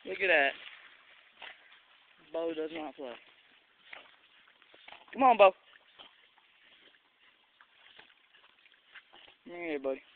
Look at that. Bo does not play. Come on, Bo. Come here, buddy.